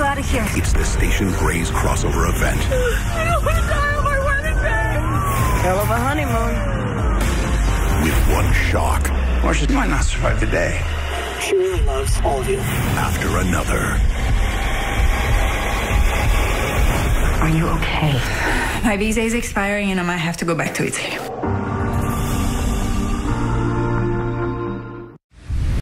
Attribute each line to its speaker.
Speaker 1: you out of here.
Speaker 2: It's the Station Gray's crossover event.
Speaker 1: I don't want to die on my wedding day.
Speaker 3: Hell of a honeymoon.
Speaker 2: With one shock.
Speaker 4: Or she might not survive the day.
Speaker 5: She really loves all of you.
Speaker 2: After another.
Speaker 1: Are you okay?
Speaker 6: My visa is expiring and I might have to go back to Italy.